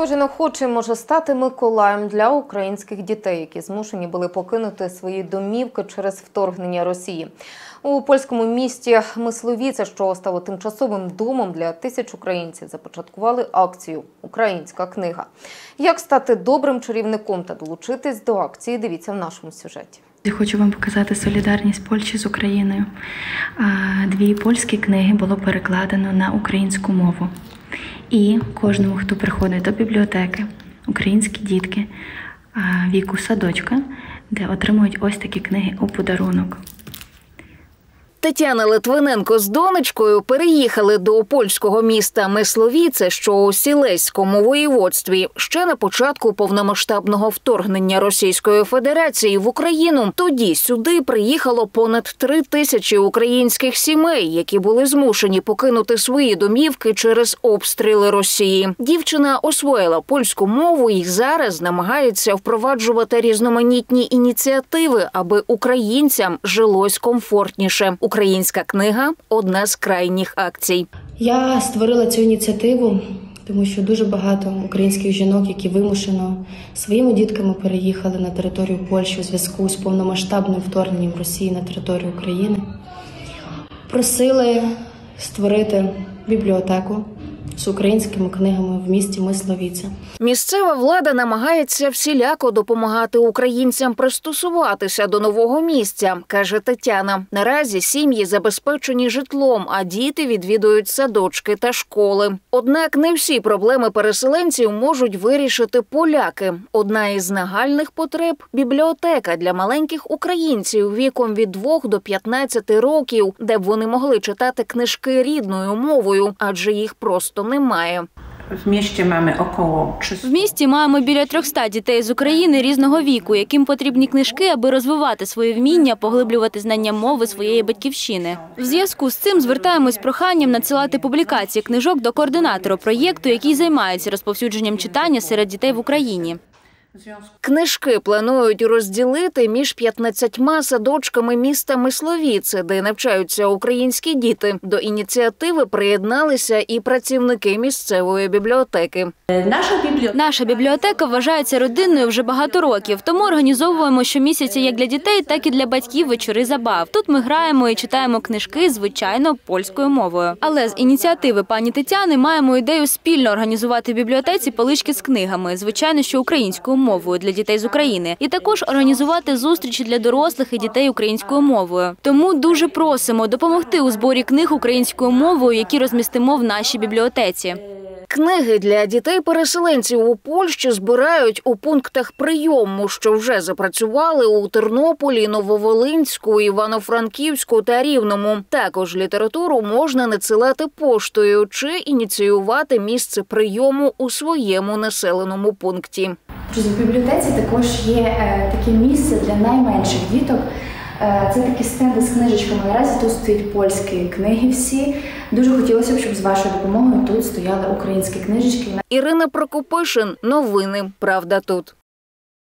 Кожен охочий може стати Миколаєм для українських дітей, які змушені були покинути свої домівки через вторгнення Росії. У польському місті Мисловіце, що стало тимчасовим домом для тисяч українців, започаткували акцію «Українська книга». Як стати добрим чарівником та долучитись до акції, дивіться в нашому сюжеті. Я хочу вам показати солідарність Польщі з Україною. 2 польські книги було перекладено на українську мову. І кожному, хто приходить до бібліотеки, українські дітки віку садочка, де отримують ось такі книги у подарунок. Тетяна Литвиненко з донечкою переїхали до польського міста Мисловіце, що у Сілеському воєводстві, ще на початку повномасштабного вторгнення Російської Федерації в Україну. Тоді сюди приїхало понад 3 тисячі українських сімей, які були змушені покинути свої домівки через обстріли Росії. Дівчина освоїла польську мову і зараз намагається впроваджувати різноманітні ініціативи, аби українцям жилось комфортніше. «Українська книга» – одна з крайніх акцій. Я створила цю ініціативу, тому що дуже багато українських жінок, які вимушено своїми дітками переїхали на територію Польщі у зв'язку з повномасштабним вторгненням Росії на територію України, просили створити бібліотеку з українськими книгами в місті Мисловіце. Місцева влада намагається всіляко допомагати українцям пристосуватися до нового місця, каже Тетяна. Наразі сім'ї забезпечені житлом, а діти відвідують садочки та школи. Однак не всі проблеми переселенців можуть вирішити поляки. Одна із нагальних потреб – бібліотека для маленьких українців віком від 2 до 15 років, де б вони могли читати книжки рідною мовою, адже їх просто немає. В місті маємо біля 300 дітей з України різного віку, яким потрібні книжки, аби розвивати свої вміння, поглиблювати знання мови своєї батьківщини. В зв'язку з цим звертаємось з проханням надсилати публікації книжок до координатора проєкту, який займається розповсюдженням читання серед дітей в Україні. Книжки планують розділити між 15 садочками міста Мисловіце, де навчаються українські діти. До ініціативи приєдналися і працівники місцевої бібліотеки. Наша бібліотека вважається родинною вже багато років, тому організовуємо щомісяця як для дітей, так і для батьків вечори забав. Тут ми граємо і читаємо книжки, звичайно, польською мовою. Але з ініціативи пані Тетяни маємо ідею спільно організувати в бібліотеці полички з книгами, звичайно, що українською мовою для дітей з України. І також організувати зустрічі для дорослих і дітей українською мовою. Тому дуже просимо допомогти у зборі книг українською мовою, які розмістимо в нашій бібліотеці. Книги для дітей-переселенців у Польщі збирають у пунктах прийому, що вже запрацювали у Тернополі, Нововолинську, Івано-Франківську та Рівному. Також літературу можна надсилати поштою чи ініціювати місце прийому у своєму населеному пункті. В бібліотеці також є таке місце для найменших діток. Це такі стенди з книжечками. Наразі тут стоять польські книги всі. Дуже хотілося б, щоб з вашою допомогою тут стояли українські книжечки. Ірина Прокопишин. Новини. Правда тут.